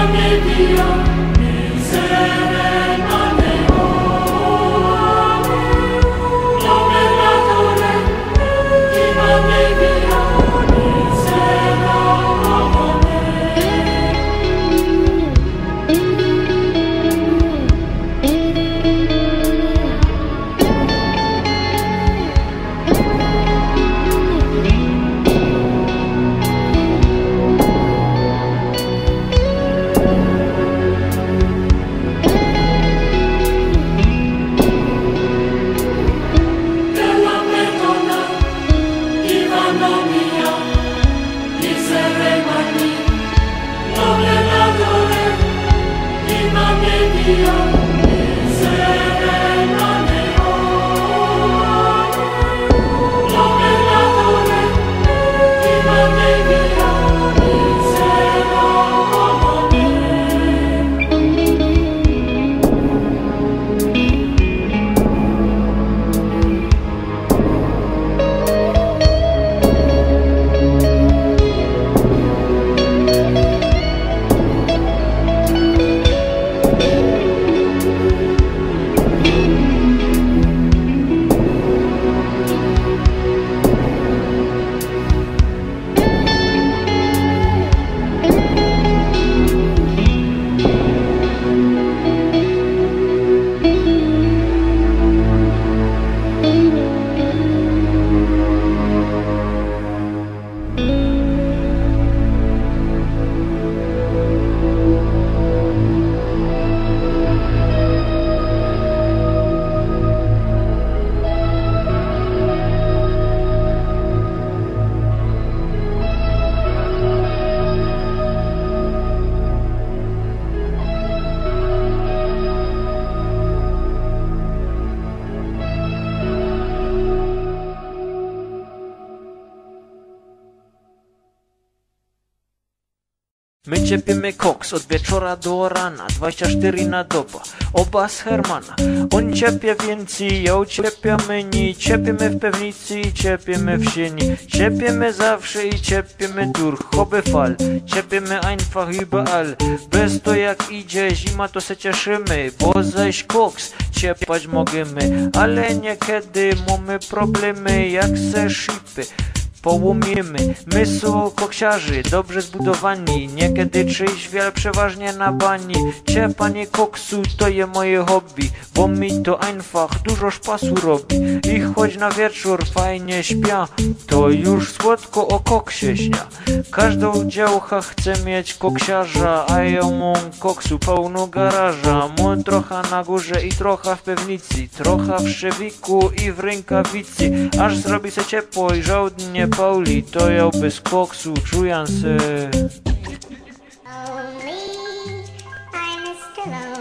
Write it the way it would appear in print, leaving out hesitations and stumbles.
My ciepimy koks od wieczora do rana, 24 na doba, oba z Hermana. On ciepie więcej, ja uciepiamy ni, ciepimy w pewnicy i ciepimy w sieni. Ciepimy zawsze i ciepimy durch, hobby fall, ciepimy einfach überall. Bez to jak idzie zima, to se cieszymy, bo zaś koks ciepać możemy. Ale niekiedy mamy problemy, jak se szipy połomimy. My są koksiarzy, dobrze zbudowani, niekiedy czyjś wiel przeważnie na bani. Ciepanie koksu to je moje hobby, bo mi to einfach dużo szpasu robi. I choć na wieczór fajnie śpia, to już słodko o koksie śnia. Każdą działka chce mieć koksiarza, a ja mam koksu pełno garaża. Mam trochę na górze i trochę w pewnicy, trochę w szewiku i w rękawicy. Aż zrobi se ciepło i żołdnie Pauli, to ja bez koksu czuję se. Only I'm still